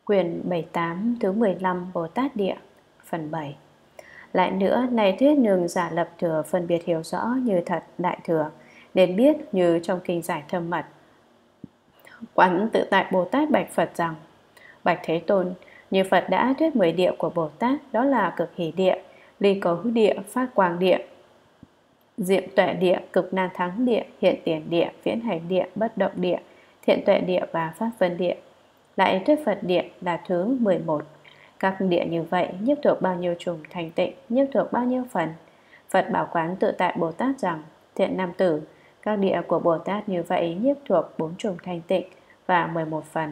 Quyển 78 thứ 15 Bồ Tát Địa phần 7. Lại nữa, này thuyết nhường giả lập thừa phân biệt hiểu rõ như thật đại thừa, nên biết như trong kinh giải thâm mật. Quán tự tại Bồ Tát bạch Phật rằng: Bạch Thế Tôn, như Phật đã thuyết 10 địa của Bồ Tát, đó là cực hỷ địa, ly cấu địa, phát quang địa, diệm tuệ địa, cực nan thắng địa, hiện tiền địa, viễn hành địa, bất động địa, thiện tuệ địa và pháp vân địa. Lại thuyết Phật địa là thứ 11. Các địa như vậy nhiếp thuộc bao nhiêu trùng thành tịnh, nhiếp thuộc bao nhiêu phần? Phật bảo quán tự tại Bồ Tát rằng: Thiện nam tử, các địa của Bồ Tát như vậy nhiếp thuộc 4 trùng thanh tịnh và 11 phần.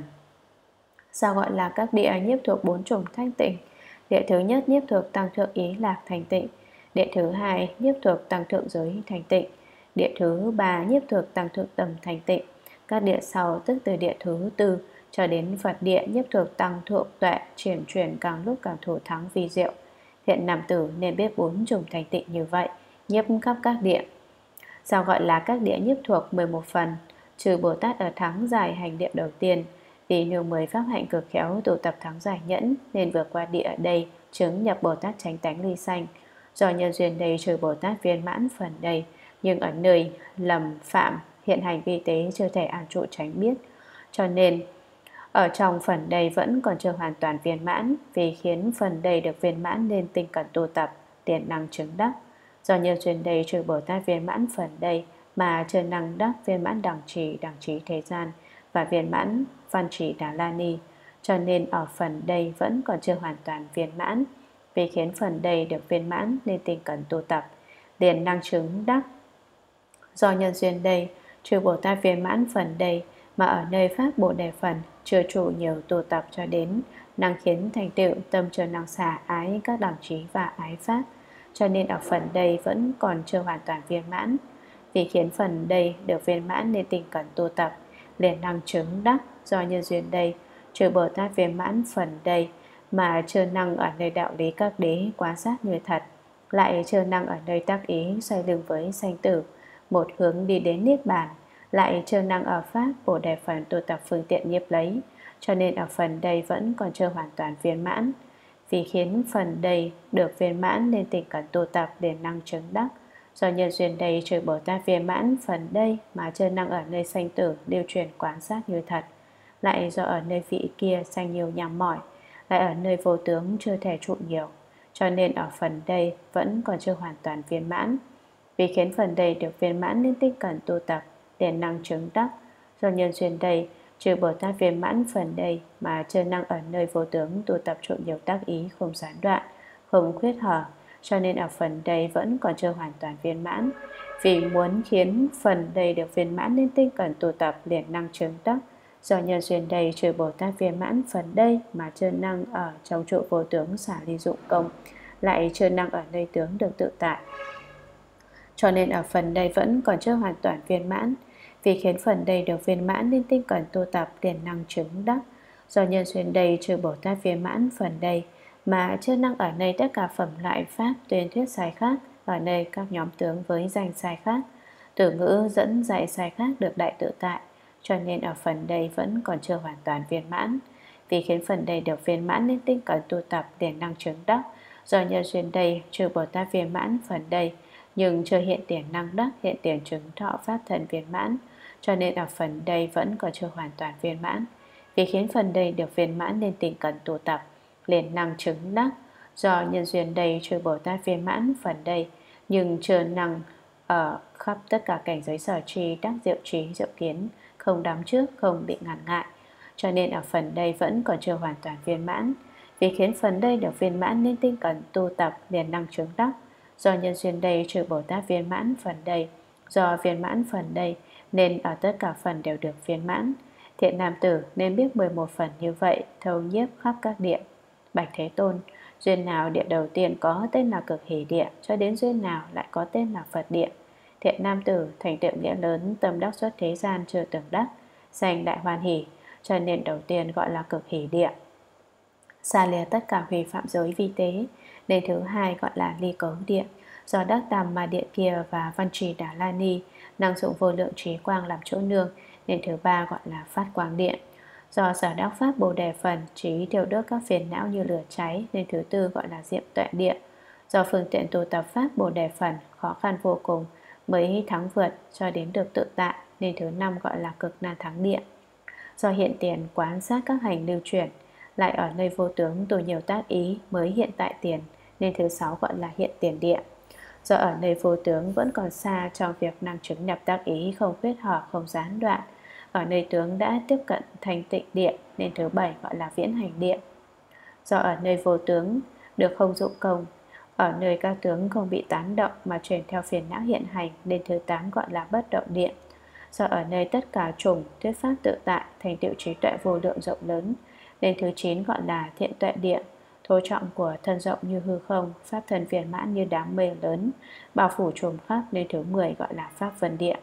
Sao gọi là các địa nhiếp thuộc 4 trùng thanh tịnh? Địa thứ nhất nhiếp thuộc tăng thượng ý lạc thành tịnh, địa thứ hai nhiếp thuộc tăng thượng giới thành tịnh, địa thứ ba nhiếp thuộc tăng thượng tầm thành tịnh. Các địa sau tức từ địa thứ tư cho đến Phật địa nhiếp thuộc tăng thượng tuệ, chuyển càng lúc càng thủ thắng vi diệu. Thiện nam tử nên biết 4 trùng thành tịnh như vậy, nhiếp khắp các địa. Sao gọi là các địa nhiếp thuộc 11 phần? Trừ Bồ Tát ở thắng giải hành địa đầu tiên, vì nương 10 pháp hạnh cực khéo tụ tập thắng giải nhẫn, nên vượt qua địa ở đây chứng nhập Bồ Tát chánh tánh ly sanh. Do nhân duyên đây trừ Bồ Tát viên mãn phần đây, nhưng ở nơi lầm phạm hiện hành vi tế chưa thể an trụ tránh biết, cho nên ở trong phần đây vẫn còn chưa hoàn toàn viên mãn. Vì khiến phần đây được viên mãn nên tinh cần tu tập, tiền năng chứng đắc. Do nhân duyên đây trừ Bồ Tát viên mãn phần đây mà chưa năng đắc viên mãn đẳng trí thế gian và viên mãn văn chỉ Đà La Ni, cho nên ở phần đây vẫn còn chưa hoàn toàn viên mãn. Vì khiến phần đây được viên mãn nên tinh cần tu tập, liền năng chứng đắc. Do nhân duyên đây trừ Bồ Tát viên mãn phần đây mà ở nơi pháp Bồ Đề phần chưa trụ nhiều tu tập cho đến năng khiến thành tựu tâm chưa năng xả ái các đẳng trí và ái pháp, cho nên ở phần đây vẫn còn chưa hoàn toàn viên mãn. Vì khiến phần đây được viên mãn nên tinh cần tu tập, liền năng chứng đắc. Do nhân duyên đây trừ Bồ Tát viên mãn phần đây mà chưa năng ở nơi đạo lý các đế quá sát như thật, lại chưa năng ở nơi tác ý xoay lưng với sanh tử, một hướng đi đến niết bàn, lại chưa năng ở pháp Bồ Đề phần tu tập phương tiện nhiếp lấy, cho nên ở phần đây vẫn còn chưa hoàn toàn viên mãn. Vì khiến phần đây được viên mãn nên tinh cần tu tập để năng chứng đắc. Do nhân duyên đây trừ Bồ Tát viên mãn phần đây mà chưa năng ở nơi sanh tử lưu truyền quán sát như thật, lại do ở nơi vị kia sanh nhiều nhằm mỏi, lại ở nơi vô tướng chưa thể trụ nhiều, cho nên ở phần đây vẫn còn chưa hoàn toàn viên mãn. Vì khiến phần đây được viên mãn nên tinh cần tu tập để năng chứng đắc. Do nhân duyên đây trừ Bồ Tát viên mãn phần đây mà chưa năng ở nơi vô tướng tu tập trụ nhiều tác ý không gián đoạn, không khuyết hở, cho nên ở phần đây vẫn còn chưa hoàn toàn viên mãn. Vì muốn khiến phần đây được viên mãn nên tinh cần tu tập liền năng chứng đắc. Do nhân duyên đây trừ Bồ Tát viên mãn phần đây mà chưa năng ở trong trụ vô tướng xả ly dụng công, lại chưa năng ở nơi tướng được tự tại, cho nên ở phần đây vẫn còn chưa hoàn toàn viên mãn. Vì khiến phần đây được viên mãn nên tinh cần tu tập liền năng chứng đắc. Do nhân duyên đây trừ Bồ Tát viên mãn phần đây mà chưa năng ở nơi tất cả phẩm lại pháp tuyên thuyết sai khác, ở nơi các nhóm tướng với danh sai khác, từ ngữ dẫn dạy sai khác được đại tự tại, cho nên ở phần đây vẫn còn chưa hoàn toàn viên mãn. Vì khiến phần đây được viên mãn nên tinh cần tu tập liền năng chứng đắc. Do nhân duyên đây trừ Bồ Tát viên mãn phần đây nhưng chưa hiện tiền năng đắc, hiện tiền chứng thọ pháp thần viên mãn, cho nên ở phần đây vẫn còn chưa hoàn toàn viên mãn. Vì khiến phần đây được viên mãn nên tinh cần tu tập liền năng chứng đắc. Do nhân duyên đây trừ Bồ Tát viên mãn phần đây nhưng chưa năng ở khắp tất cả cảnh giới sở tri đắc diệu trí diệu kiến, không đắm trước, không bị ngàn ngại, cho nên ở phần đây vẫn còn chưa hoàn toàn viên mãn. Vì khiến phần đây được viên mãn nên tinh cần tu tập liền năng chứng đắc. Do nhân duyên đây trừ Bồ Tát viên mãn phần đây, do viên mãn phần đây nên ở tất cả phần đều được viên mãn. Thiện nam tử nên biết 11 phần như vậy, thâu nhiếp khắp các địa. Bạch Thế Tôn, duyên nào địa đầu tiên có tên là cực hỷ địa, cho đến duyên nào lại có tên là Phật địa? Thiện nam tử, thành tựu nghĩa lớn, tâm đắc xuất thế gian chưa từng đắc, sanh đại hoan hỷ, cho nên đầu tiên gọi là cực hỷ địa, xa lìa tất cả hủy phạm giới vi tế, nên thứ hai gọi là ly cấu địa. Do đắc tam ma địa kia và văn trì Đà La Ni, năng dụng vô lượng trí quang làm chỗ nương, nên thứ ba gọi là phát quang địa. Do sở đắc pháp Bồ Đề phần trí thiêu đốt các phiền não như lửa cháy, nên thứ tư gọi là diệm tuệ địa. Do phương tiện tu tập pháp Bồ Đề phần khó khăn vô cùng mới thắng vượt cho đến được tự tại, nên thứ năm gọi là cực nan thắng địa. Do hiện tiền quán sát các hành lưu chuyển, lại ở nơi vô tướng tu nhiều tác ý mới hiện tại tiền, nên thứ sáu gọi là hiện tiền địa. Do ở nơi vô tướng vẫn còn xa trong việc năng chứng nhập tác ý không khuyết hở không gián đoạn, ở nơi tướng đã tiếp cận thành tịnh địa, nên thứ bảy gọi là viễn hành địa. Do ở nơi vô tướng được không dụng công, ở nơi các tướng không bị tán động mà chuyển theo phiền não hiện hành, nên thứ 8 gọi là bất động địa. Do ở nơi tất cả chủng thuyết pháp tự tại, thành tựu trí tuệ vô lượng rộng lớn, nên thứ 9 gọi là thiện tuệ địa. Thô trọng của thân rộng như hư không, pháp thân viên mãn như đám mây lớn, bao phủ trùm khắp, nên thứ 10 gọi là pháp vân địa.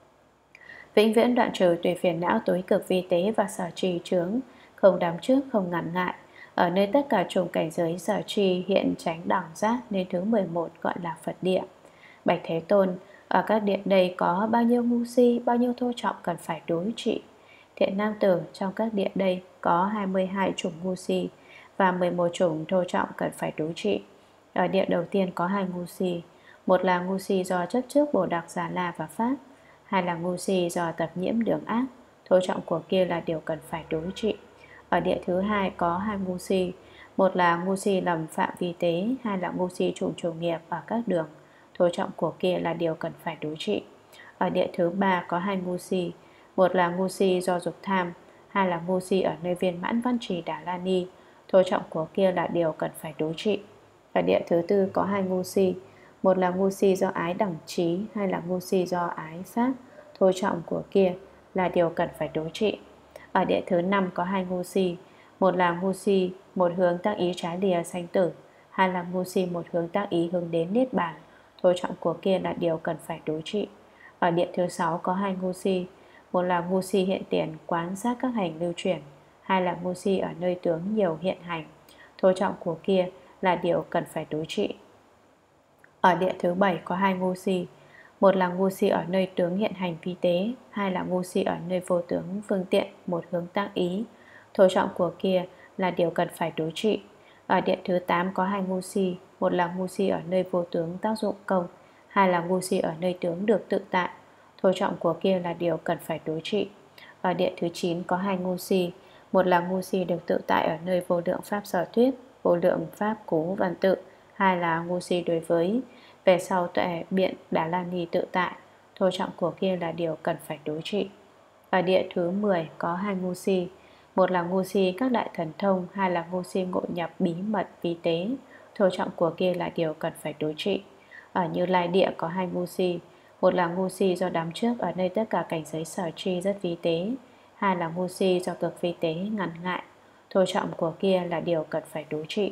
Vĩnh viễn đoạn trừ tùy phiền não tối cực vi tế và sở trì chướng, không đắm trước không ngần ngại, ở nơi tất cả chủng cảnh giới sở trì hiện tránh đẳng giác, nên thứ 11 gọi là Phật địa. Bạch Thế Tôn, ở các địa đây có bao nhiêu ngu si, bao nhiêu thô trọng cần phải đối trị? Thiện nam tử, trong các địa đây có 22 chủng ngu si và 11 chủng thô trọng cần phải đối trị. Ở địa đầu tiên có 2 ngu si, một là ngu si do chấp trước Bồ Đạc Già La và Pháp, hai là ngu si do tập nhiễm đường ác, thô trọng của kia là điều cần phải đối trị. Ở địa thứ hai có 2 ngu si, một là ngu si lầm phạm vi tế, hai là ngu si trùng trùng nghiệp ở các đường, thô trọng của kia là điều cần phải đối trị. Ở địa thứ ba có 2 ngu si, một là ngu si do dục tham, hai là ngu si ở nơi viên mãn văn trì Đà La Ni, thô trọng của kia là điều cần phải đối trị. Ở địa thứ tư có 2 ngu si, một là ngu si do ái đẳng trí, hai là ngu si do ái pháp, thô trọng của kia là điều cần phải đối trị. Ở địa thứ 5 có 2 ngu si, một là ngu si một hướng tác ý trái lìa sanh tử, hai là ngu si một hướng tác ý hướng đến niết bàn, thô trọng của kia là điều cần phải đối trị. Ở địa thứ 6 có 2 ngu si, một là ngu si hiện tiền quán sát các hành lưu chuyển, hai là ngu si ở nơi tướng nhiều hiện hành, thô trọng của kia là điều cần phải đối trị. Ở địa thứ 7 có 2 ngu si, một là ngu si ở nơi tướng hiện hành vi tế, hai là ngu si ở nơi vô tướng phương tiện một hướng tác ý, thô trọng của kia là điều cần phải đối trị. Ở địa thứ 8 có 2 ngu si, một là ngu si ở nơi vô tướng tác dụng công, hai là ngu si ở nơi tướng được tự tại, thô trọng của kia là điều cần phải đối trị. Ở địa thứ 9 có 2 ngu si, một là ngu si được tự tại ở nơi vô lượng pháp sở thuyết, vô lượng pháp cố văn tự, hai là ngu si đối với về sau tuệ biện Đà La Ni tự tại, thô trọng của kia là điều cần phải đối trị. Ở địa thứ 10 có 2 ngu si, một là ngu si các đại thần thông, hai là ngu si ngộ nhập bí mật vi tế, thô trọng của kia là điều cần phải đối trị. Ở Như Lai địa có 2 ngu si, một là ngu si do đắm trước ở nơi tất cả cảnh giới sở tri rất vi tế, hai là ngu si do cực vi tế ngần ngại, thô trọng của kia là điều cần phải đối trị.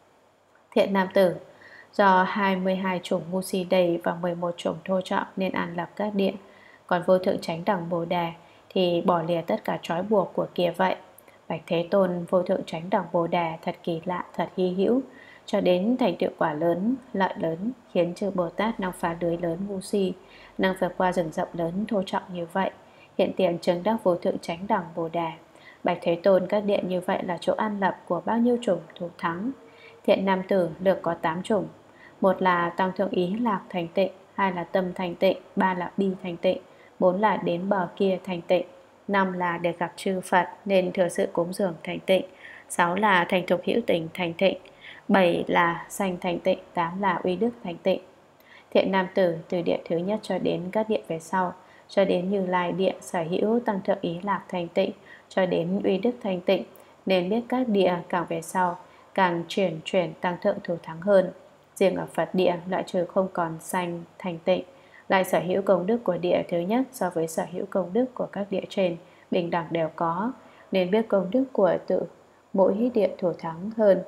Thiện nam tử, do 22 chủng ngu si đầy và 11 chủng thô trọng nên an lập các địa, còn vô thượng chánh đẳng Bồ Đề thì bỏ lìa tất cả trói buộc của kia vậy. Bạch Thế Tôn, vô thượng chánh đẳng Bồ Đề thật kỳ lạ, thật hy hữu, cho đến thành tựu quả lớn, lợi lớn, khiến chư Bồ Tát năng phá lưới lớn ngu si, năng vượt qua rừng rộng lớn thô trọng như vậy, hiện tiền chứng đắc vô thượng chánh đẳng Bồ Đề. Bạch Thế Tôn, các địa như vậy là chỗ an lập của bao nhiêu chủng thủ thắng? Thiện nam tử, lược có 8 chủng, một là tăng thượng ý lạc thành tịnh, hai là tâm thành tịnh, ba là bi thành tịnh, bốn là đến bờ kia thành tịnh, năm là để gặp chư Phật nên thừa sự cúng dường thành tịnh, sáu là thành thục hữu tình thành tịnh, bảy là sanh thành tịnh, tám là uy đức thành tịnh. Thiện nam tử, từ địa thứ nhất cho đến các địa về sau, cho đến Như Lai địa sở hữu tăng thượng ý lạc thành tịnh, cho đến uy đức thành tịnh, nên biết các địa càng về sau càng chuyển tăng thượng thủ thắng hơn. Riêng ở Phật địa loại trừ không còn sanh thành tịnh, lại sở hữu công đức của địa thứ nhất so với sở hữu công đức của các địa trên bình đẳng đều có, nên biết công đức của tự mỗi địa thủ thắng hơn.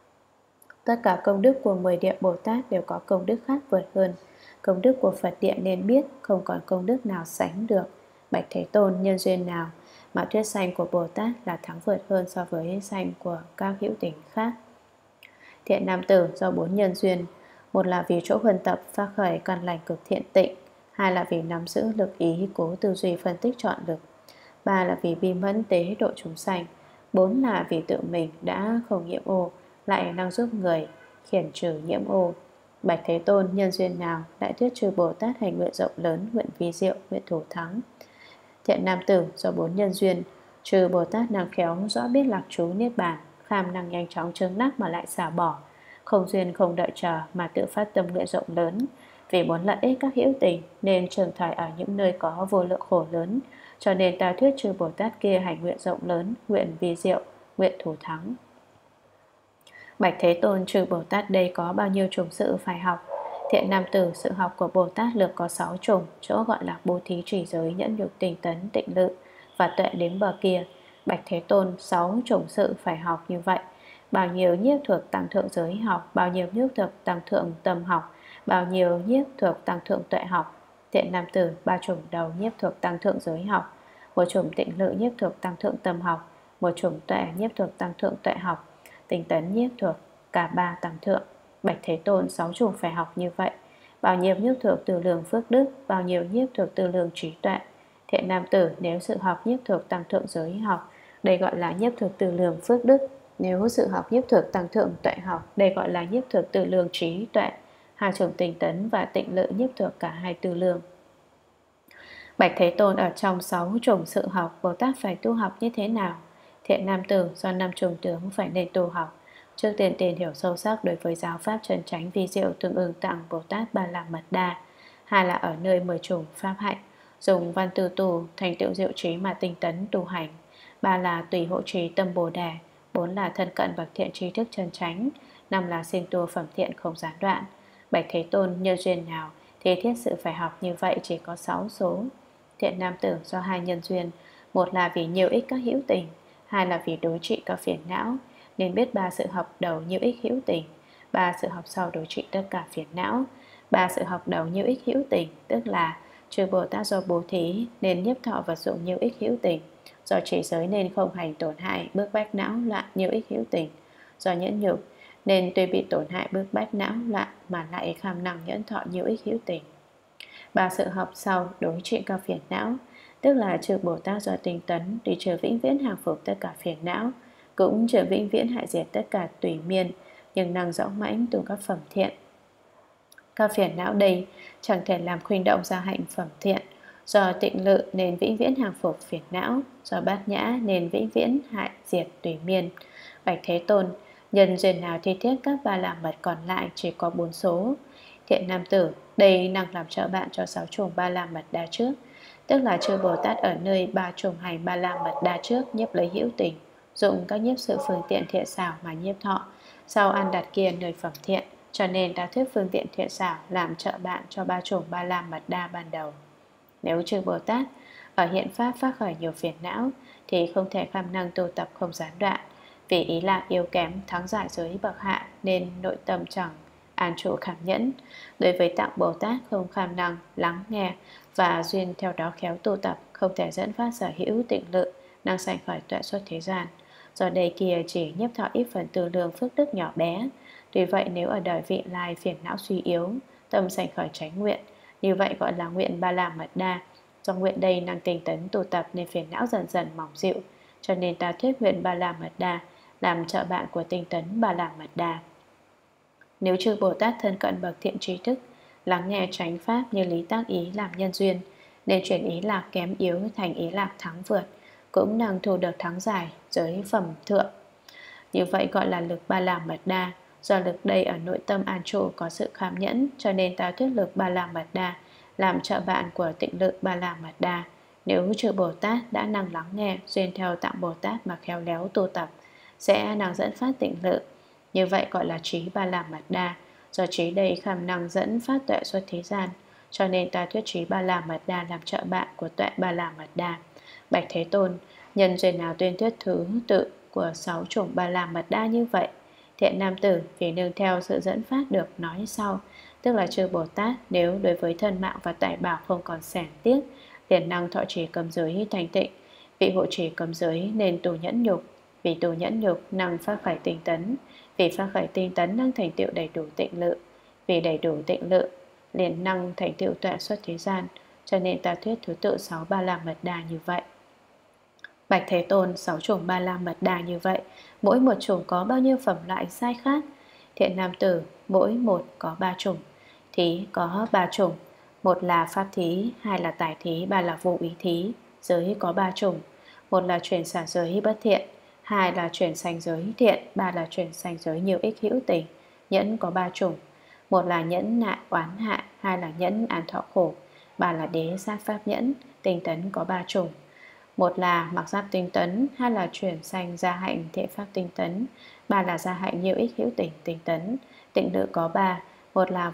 Tất cả công đức của 10 địa Bồ Tát đều có công đức khác vượt hơn. Công đức của Phật địa nên biết không còn công đức nào sánh được. Bạch Thế Tôn, nhân duyên nào mà thuyết sanh của Bồ Tát là thắng vượt hơn so với sanh của các hữu tình khác? Thiện nam tử, do 4 nhân duyên, một là vì chỗ huân tập phát khởi căn lành cực thiện tịnh, hai là vì nắm giữ lực ý cố tư duy phân tích chọn lực, ba là vì bi mẫn tế độ chúng sanh, bốn là vì tự mình đã không nhiễm ô, lại năng giúp người khiển trừ nhiễm ô. Bạch Thế Tôn, nhân duyên nào Đại thuyết chư Bồ Tát hành nguyện rộng lớn, nguyện vi diệu, nguyện thủ thắng? Thiện nam tử, do bốn nhân duyên, chư Bồ Tát năng khéo rõ biết lạc trú niết bàn, kham năng nhanh chóng chướng nắc mà lại xả bỏ, không duyên không đợi chờ mà tự phát tâm nguyện rộng lớn. Vì muốn lợi ích các hữu tình nên trường thời ở những nơi có vô lượng khổ lớn, cho nên ta thuyết chư Bồ Tát kia hành nguyện rộng lớn, nguyện vi diệu, nguyện thủ thắng. Bạch Thế Tôn, chư Bồ Tát đây có bao nhiêu chủng sự phải học? Thiện nam tử, sự học của Bồ Tát lược có 6 chủng, chỗ gọi là bố thí, trì giới, nhẫn nhục, tinh tấn, tịnh lự và tuệ đến bờ kia. Bạch Thế Tôn, 6 chủng sự phải học như vậy. Bao nhiêu nhiếp thuộc tăng thượng giới học, bao nhiêu nhiếp thuộc tăng thượng tâm học, bao nhiêu nhiếp thuộc tăng thượng tuệ học. Thiện nam tử, 3 chủng đầu nhiếp thuộc tăng thượng giới học, một chủng tịnh lự nhiếp thuộc tăng thượng tâm học, một chủng tuệ nhiếp thuộc tăng thượng tuệ học, tinh tấn nhiếp thuộc cả 3 tăng thượng. Bạch Thế Tôn, 6 chủng phải học như vậy. Bao nhiêu nhiếp thuộc từ lường phước đức, bao nhiêu nhiếp thuộc từ lường trí tuệ. Thiện nam tử, nếu sự học nhiếp thuộc tăng thượng giới học, đây gọi là nhiếp thuộc từ lường phước đức. Nếu sự học nhiếp thuộc tăng thượng tuệ học, đây gọi là nhiếp thuộc từ lường trí tuệ. Hai chủng tinh tấn và tịnh lự nhiếp thuộc cả hai từ lường. Bạch Thế Tôn, ở trong 6 chủng sự học, Bồ Tát phải tu học như thế nào? Thiện nam tử, do 5 chủng tướng phải nên tu học. Trước tiên tìm hiểu sâu sắc đối với giáo pháp chân chánh vi diệu tương ưng tặng Bồ Tát Ba La Mật Đa. Hai là ở nơi 10 chủng pháp hạnh, dùng văn tư tu thành tựu diệu trí mà tinh tấn tu hành. Ba là tùy hộ trì tâm Bồ Đề. Bốn là thân cận bậc thiện tri thức chân chánh. Năm là sinh tu phẩm thiện không gián đoạn. Bạch Thế Tôn, nhân duyên nào thì thiết sự phải học như vậy chỉ có 6 số. Thiện nam tử, do 2 nhân duyên, một là vì nhiều ích các hữu tình, hai là vì đối trị các phiền não, nên biết 3 sự học đầu nhiều ích hữu tình, 3 sự học sau đối trị tất cả phiền não. 3 sự học đầu nhiều ích hữu tình tức là chư Bồ Tát do bố thí nên nhiếp thọ vật dụng nhiều ích hữu tình, do trì giới nên không hành tổn hại bức bách não loạn nhiều ích hữu tình, do nhẫn nhục nên tuy bị tổn hại bức bách não loạn mà lại kham năng nhẫn thọ nhiều ích hữu tình. 3 sự học sau đối trị các phiền não tức là chư Bồ Tát do tinh tấn đi trừ vĩnh viễn hàng phục tất cả phiền não, cũng trừ vĩnh viễn hại diệt tất cả tùy miên, nhưng năng rõ mãnh tu các phẩm thiện. Các phiền não đây chẳng thể làm khuynh động ra hạnh phẩm thiện. Do tịnh lự nên vĩnh viễn hàng phục phiền não, do bát nhã nên vĩnh viễn hại diệt tùy miên. Bạch Thế Tôn, nhân duyên nào thi thiết các ba la mật còn lại chỉ có 4 số. Thiện nam tử, đây năng làm trợ bạn cho 6 chủng ba la mật đa trước, tức là chư Bồ Tát ở nơi 3 chủng hành ba la mật đa trước nhiếp lấy hữu tình, dụng các nhiếp sự phương tiện thiện xảo mà nhiếp thọ, sau ăn đặt kia nơi phẩm thiện, cho nên ta thuyết phương tiện thiện xảo làm trợ bạn cho 3 chủng ba la mật đa ban đầu. Nếu chư Bồ Tát ở hiện pháp phát khởi nhiều phiền não thì không thể kham năng tu tập không gián đoạn, vì ý lạc yếu kém thắng giải giới bậc hạ nên nội tâm chẳng an trụ kham nhẫn. Đối với tạng Bồ Tát không kham năng lắng nghe và duyên theo đó khéo tu tập, không thể dẫn phát sở hữu tịnh lự, năng sanh khỏi tuệ xuất thế gian. Do đây kia chỉ nhiếp thọ ít phần tư lương phước đức nhỏ bé. Tuy vậy nếu ở đời vị lai phiền não suy yếu, tâm sanh khỏi chánh nguyện, như vậy gọi là nguyện ba la mật đa. Do nguyện đây năng tinh tấn tu tập nên phiền não dần dần mỏng dịu, cho nên ta thuyết nguyện ba la mật đa làm trợ bạn của tinh tấn ba la mật đa. Nếu chư Bồ Tát thân cận bậc thiện trí thức, lắng nghe chánh pháp như lý tác ý làm nhân duyên, nên chuyển ý lạc kém yếu thành ý lạc thắng vượt, cũng năng thu được thắng giải giới phẩm thượng. Như vậy gọi là lực ba la mật đa. Do lực đây ở nội tâm an trụ có sự kham nhẫn, cho nên ta thuyết lực ba la mật đa làm trợ bạn của tịnh lự ba la mật đa. Nếu chư Bồ Tát đã năng lắng nghe duyên theo tạng Bồ Tát mà khéo léo tu tập, sẽ năng dẫn phát tịnh lự. Như vậy gọi là trí ba la mật đa. Do trí đây kham năng dẫn phát tuệ xuất thế gian, cho nên ta thuyết trí ba la mật đa làm trợ bạn của tuệ ba la mật đa. Bạch Thế Tôn, nhân duyên nào tuyên thuyết thứ tự của 6 chủng ba la mật đa như vậy? Thiện nam tử, vì nương theo sự dẫn phát được nói sau, tức là chư Bồ Tát nếu đối với thân mạng và tài bảo không còn xẻn tiếc, liền năng thọ trì cấm giới thành tịnh. Vị hộ trì cấm giới nên tu nhẫn nhục, vì tu nhẫn nhục năng phát khởi tinh tấn, vì phát khởi tinh tấn năng thành tựu đầy đủ tịnh lự, vì đầy đủ tịnh lự liền năng thành tựu tuệ xuất thế gian. Cho nên ta thuyết thứ tự 6 ba la mật đa như vậy. Bạch Thế Tôn, 6 chủng Ba La Mật Đa như vậy, mỗi một chủng có bao nhiêu phẩm loại sai khác? Thiện nam tử, mỗi một có 3 chủng. Thí có 3 chủng, một là pháp thí, hai là tài thí, ba là vô ý thí. Giới có 3 chủng, một là chuyển xả giới bất thiện, hai là chuyển sanh giới thiện, ba là chuyển sanh giới nhiều ích hữu tình. Nhẫn có 3 chủng, một là nhẫn nại oán hạ, hai là nhẫn an thọ khổ, ba là đế sát pháp nhẫn. Tinh tấn có 3 chủng, một là mặc giáp tinh tấn, hai là chuyển sanh gia hạnh thiện pháp tinh tấn, ba là gia hạnh nhiều ích hữu tình tinh tấn. Tịnh lự có 3, một là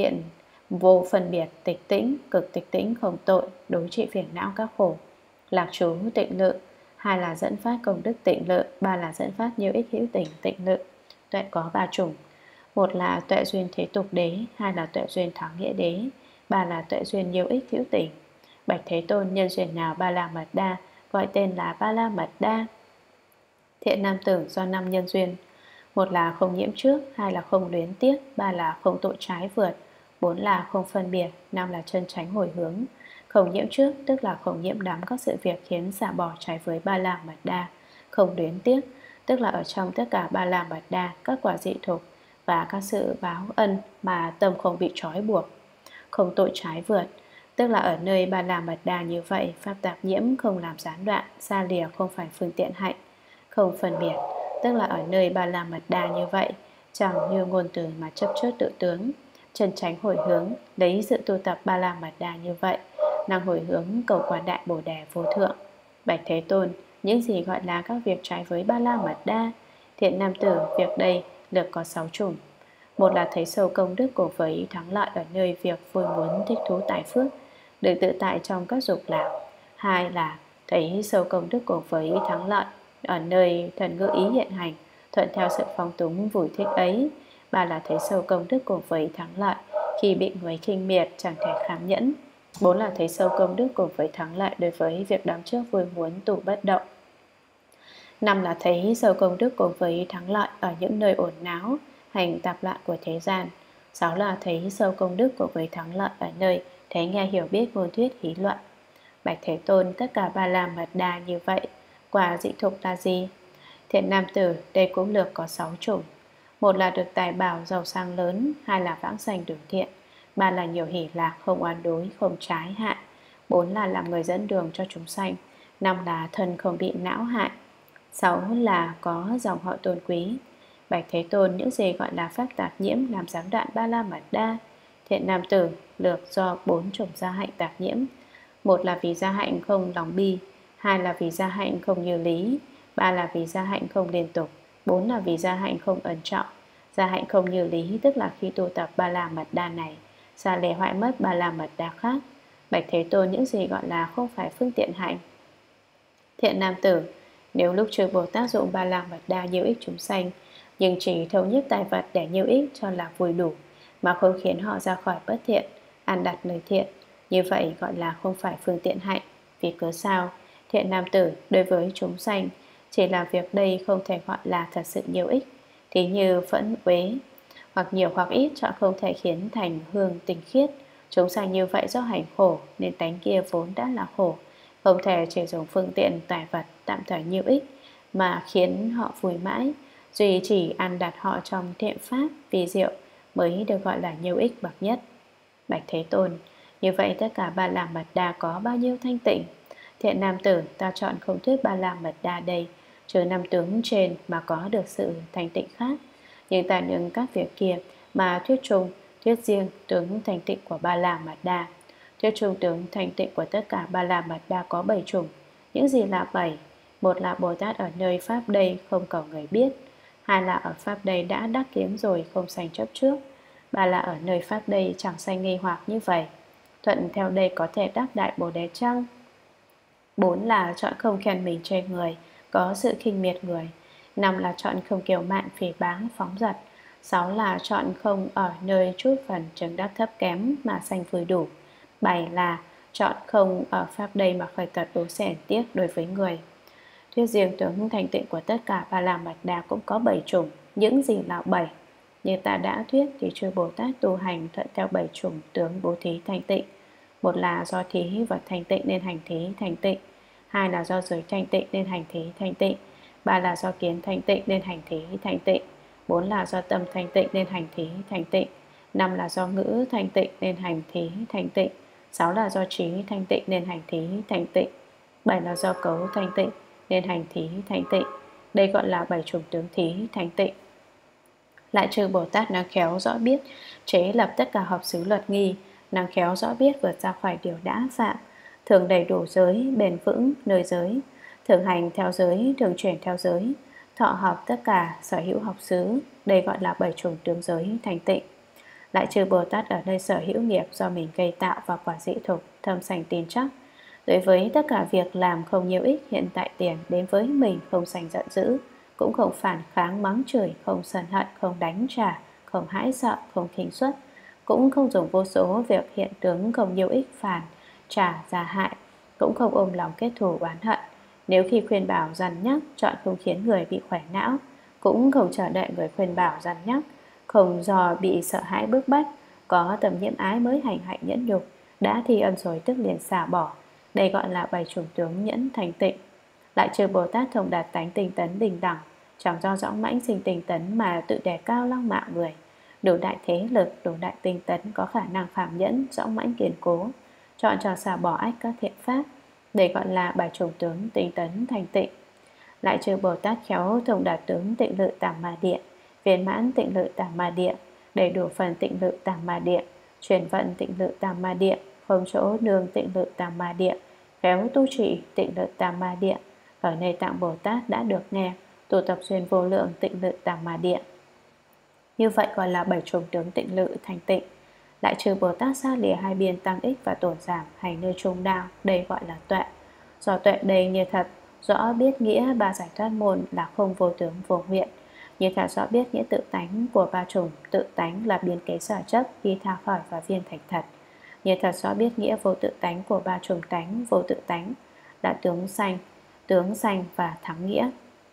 vô phân biệt tịch tĩnh, cực tịch tĩnh không tội, đối trị phiền não các khổ. Lạc trú tịnh lự, hai là dẫn phát công đức tịnh lự, ba là dẫn phát nhiều ích hữu tình tịnh lự. Tuệ có 3 chủng, một là tuệ duyên thế tục đế, hai là tuệ duyên thắng nghĩa đế, ba là tuệ duyên nhiều ích hữu tình. Bạch Thế Tôn, nhân duyên nào Ba La Mật Đa gọi tên là Ba La Mật Đa? Thiện nam tử, do 5 nhân duyên, một là không nhiễm trước, hai là không luyến tiếc, ba là không tội trái vượt, bốn là không phân biệt, năm là chân chánh hồi hướng. Không nhiễm trước tức là không nhiễm đắm các sự việc khiến xả bỏ trái với Ba La Mật Đa. Không luyến tiếc tức là ở trong tất cả Ba La Mật Đa, các quả dị thục và các sự báo ân mà tâm không bị trói buộc. Không tội trái vượt tức là ở nơi Ba La Mật Đa như vậy, pháp tạp nhiễm không làm gián đoạn, xa lìa không phải phương tiện hạnh. Không phân biệt tức là ở nơi Ba La Mật Đa như vậy, chẳng như ngôn từ mà chấp chớt tự tướng. Chân chánh hồi hướng, lấy sự tu tập Ba La Mật Đa như vậy, năng hồi hướng cầu quả đại Bồ Đề vô thượng. Bạch Thế Tôn, những gì gọi là các việc trái với Ba La Mật Đa? Thiện nam tử, việc đây lược có 6 chủng. Một là thấy sâu công đức của với thắng lợi ở nơi việc vui muốn thích thú tài phước, được tự tại trong các dục lạc. Hai là thấy sâu công đức của với thắng lợi ở nơi thần ngữ ý hiện hành, thuận theo sự phong túng vui thích ấy. Ba là thấy sâu công đức của với thắng lợi khi bị người khinh miệt chẳng thể khám nhẫn. Bốn là thấy sâu công đức của với thắng lợi đối với việc đắm trước vui muốn tủ bất động. Năm là thấy sâu công đức của với thắng lợi ở những nơi ồn náo, hành tạp loạn của thế gian. Sáu là thấy sâu công đức của với thắng lợi ở nơi thấy nghe hiểu biết ngôn thuyết hí luận. Bạch Thế Tôn, tất cả Ba La Mật Đa như vậy, quả dị thục là gì? Thiện nam tử, đây cũng lược có 6 chủng. Một là được tài bảo giàu sang lớn, hai là vãng sanh đường thiện, ba là nhiều hỷ lạc không oán đối, không trái hại, bốn là làm người dẫn đường cho chúng sanh, năm là thân không bị não hại, 6 là có dòng họ tôn quý. Bạch Thế Tôn, những gì gọi là pháp tạp nhiễm làm gián đoạn Ba La Mật Đa? Thiện nam tử, lược do 4 chủng gia hạnh tạp nhiễm. Một là vì gia hạnh không lòng bi, hai là vì gia hạnh không như lý, ba là vì gia hạnh không liên tục, bốn là vì gia hạnh không ẩn trọng. Gia hạnh không như lý tức là khi tu tập Ba La Mật Đa này, xa lìa hoại mất Ba La Mật Đa khác. Bạch Thế Tôn, những gì gọi là không phải phương tiện hạnh? Thiện nam tử, nếu lúc trước Bồ Tát dụng Ba La Mật Đa nhiều ích chúng sanh, nhưng chỉ thấu nhiếp tài vật để nhiều ích cho là vui đủ, mà không khiến họ ra khỏi bất thiện, an đặt nơi thiện, như vậy gọi là không phải phương tiện hạnh. Vì cớ sao? Thiện nam tử, đối với chúng sanh, chỉ là việc đây không thể gọi là thật sự nhiều ích. Thì như phẫn uế, hoặc nhiều hoặc ít chọn không thể khiến thành hương tinh khiết. Chúng sanh như vậy do hành khổ, nên tánh kia vốn đã là khổ, không thể chỉ dùng phương tiện tài vật tạm thời nhiều ích mà khiến họ vui mãi. Duy chỉ ăn đặt họ trong thiện pháp vi diệu mới được gọi là nhiều ích bậc nhất. Bạch Thế Tôn, như vậy tất cả Ba La Mật Đa có bao nhiêu thanh tịnh? Thiện nam tử, ta chọn không thuyết Ba La Mật Đa đây, trừ 5 tướng trên mà có được sự thanh tịnh khác. Nhưng ta những các việc kia mà thuyết chung, thuyết riêng tướng thanh tịnh của Ba La Mật Đa. Thuyết chung tướng thanh tịnh của tất cả Ba La Mật Đa có 7 chủng. Những gì là 7? Một là Bồ Tát ở nơi pháp đây không cầu người biết, hai là ở pháp đây đã đắc kiếm rồi không sanh chấp trước, ba là ở nơi pháp đây chẳng sanh nghi hoặc như vậy, thuận theo đây có thể đắc đại Bồ Đề chăng? Bốn là chọn không khen mình chê người, có sự khinh miệt người. Năm là chọn không kiêu mạn phỉ báng phóng dật. Sáu là chọn không ở nơi chút phần chứng đắc thấp kém mà sanh vui đủ. Bảy là chọn không ở pháp đây mà khởi tật đố xẻn tiếc đối với người. Thuyết riêng tướng thành tịnh của tất cả Ba La Mật Đa cũng có 7 chủng. Những gì là 7? Như ta đã thuyết thì chư Bồ Tát tu hành thuận theo 7 chủng tướng bố thí thành tịnh. Một là do thí vật thành tịnh nên hành thí thành tịnh, 2 là do giới thanh tịnh nên hành thí thanh tịnh, 3 là do kiến thanh tịnh nên hành thí thanh tịnh, 4 là do tâm thanh tịnh nên hành thí thanh tịnh, 5 là do ngữ thanh tịnh nên hành thí thanh tịnh, 6 là do trí thanh tịnh nên hành thí thanh tịnh, 7 là do cấu thanh tịnh nên hành thí thanh tịnh. Đây gọi là 7 chủng tướng thí thanh tịnh. Lại trừ Bồ Tát năng khéo rõ biết chế lập tất cả hợp xứ luật nghi, năng khéo rõ biết vượt ra khỏi điều đã phạm, thường đầy đủ giới, bền vững nơi giới, thường hành theo giới, thường chuyển theo giới, thọ hợp tất cả sở hữu học xứ. Đây gọi là 7 chủng tướng giới thanh tịnh. Lại trừ Bồ Tát ở nơi sở hữu nghiệp do mình gây tạo và quả dị thục, thâm sành tin chắc. Đối với tất cả việc làm không nhiều ích hiện tại tiền đến với mình không sành giận dữ, cũng không phản kháng mắng chửi, không sân hận, không đánh trả, không hãi sợ, không khinh suất, cũng không dùng vô số việc hiện tướng không nhiều ích phản trả ra hại, cũng không ôm lòng kết thù oán hận. Nếu khi khuyên bảo dằn nhắc, chọn không khiến người bị khỏe não, cũng không chờ đợi người khuyên bảo dằn nhắc, không do bị sợ hãi bức bách, có tầm nhiễm ái mới hành hạnh nhẫn nhục, đã thi ân rồi tức liền xả bỏ. Đây gọi là 7 chủng tướng nhẫn thành tịnh. Lại trừ Bồ Tát thông đạt tánh tinh tấn bình đẳng, chẳng do dõng mãnh sinh tinh tấn mà tự đề cao lăng mạ người, đủ đại thế lực, đủ đại tinh tấn, có khả năng khảm nhẫn, dõng mãnh kiên cố, chọn cho xả bỏ ách các thiện pháp. Đây gọi là 7 chủng tướng tinh tấn thành tịnh. Lại trừ Bồ Tát khéo thông đạt tướng tịnh lự tảm ma địa, viên mãn tịnh lự tảm ma địa, đầy đủ phần tịnh lự tảm ma địa, truyền vận tịnh lự tảm ma địa, không chỗ nương tịnh lự tàm ma địa, khéo tu trì tịnh lự tàm ma địa, ở nơi tạng Bồ Tát đã được nghe, tu tập duyên vô lượng tịnh lự tàm ma địa. Như vậy gọi là 7 chủng tướng tịnh lự thành tịnh. Lại trừ Bồ Tát xa lìa hai biên tăng ích và tổn giảm, hành nơi trung đạo, đây gọi là tuệ. Do tuệ đầy như thật, rõ biết nghĩa ba giải thoát môn là không vô tướng vô nguyện. Như thật rõ biết nghĩa tự tánh của ba chủng, tự tánh là biên kế sở chấp, khi tha khỏi và viên thành thật. Như thật rõ biết nghĩa vô tự tánh của ba chủng tánh, vô tự tánh là tướng sanh và thắng nghĩa.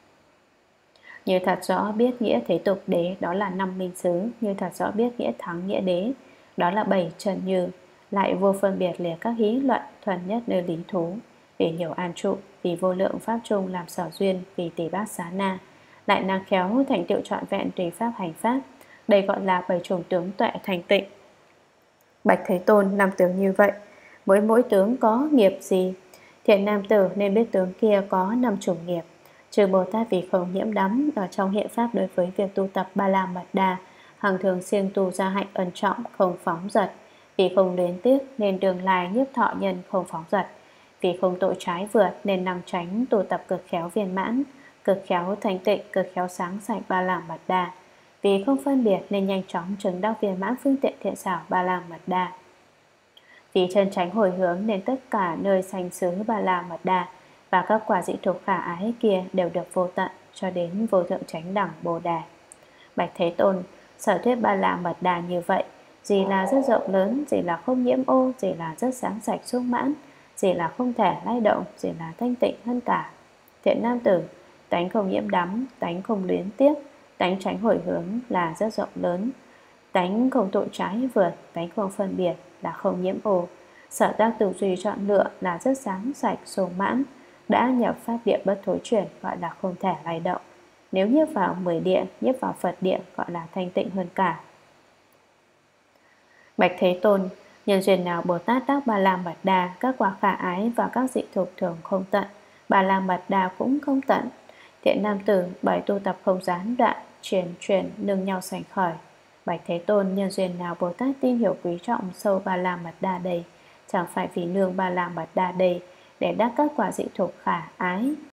Như thật rõ biết nghĩa thế tục đế, đó là 5 minh xứ. Như thật rõ biết nghĩa thắng nghĩa đế, đó là 7 trần như. Lại vô phân biệt lìa các hí luận, thuần nhất nơi lý thú, vì nhiều an trụ, vì vô lượng pháp chung làm sở duyên, vì tỷ bát xá na. Lại năng khéo thành tựu trọn vẹn tùy pháp hành pháp. Đây gọi là 7 chủng tướng tuệ thành tịnh. Bạch Thế Tôn, 5 tướng như vậy, mỗi tướng có nghiệp gì? Thiện nam tử nên biết tướng kia có 5 chủng nghiệp. Trừ Bồ Tát vì không nhiễm đắm ở trong hiện pháp đối với việc tu tập Ba La Mật Đa, hằng thường siêng tu gia hạnh ân trọng, không phóng dật. Vì không luyến tiếc nên đường lai nhiếp thọ nhân không phóng dật. Vì không tội trái vượt nên năng tránh tu tập cực khéo viên mãn, cực khéo thanh tịnh, cực khéo sáng sạch Ba La Mật Đa. Vì không phân biệt nên nhanh chóng chứng đắc viên mãn phương tiện thiện xảo Ba La Mật Đa. Vì chân tránh hồi hướng nên tất cả nơi sanh xứ Ba La Mật Đa và các quả dị thục khả ái kia đều được vô tận cho đến vô thượng chánh đẳng Bồ Đề. Bạch Thế Tôn, sở thuyết Ba La Mật Đa như vậy, gì là rất rộng lớn, gì là không nhiễm ô, gì là rất sáng sạch sung mãn, gì là không thể lay động, gì là thanh tịnh hơn cả. Thiện nam tử, tánh không nhiễm đắm, tánh không luyến tiếc, tánh tránh hồi hướng là rất rộng lớn, tánh không tội trái vượt, tánh không phân biệt là không nhiễm ô, sở tác tư duy chọn lựa là rất sáng sạch sung mãn, đã nhập pháp địa bất thối chuyển gọi là không thể lay động. Nếu nhiếp vào 10 địa, nhiếp vào Phật địa gọi là thanh tịnh hơn cả. Bạch Thế Tôn, nhân duyên nào Bồ Tát đắc Ba La Mật Đa, các quả khả ái và các dị thục thường không tận, Ba La Mật Đa cũng không tận. Thiện nam tử, bởi tu tập không gián đoạn, chuyển nương nhau sành khởi. Bạch Thế Tôn, nhân duyên nào Bồ Tát tin hiểu quý trọng sâu Ba La Mật Đa đây, chẳng phải vì nương Ba La Mật Đa đây để đắc các quả dị thục khả ái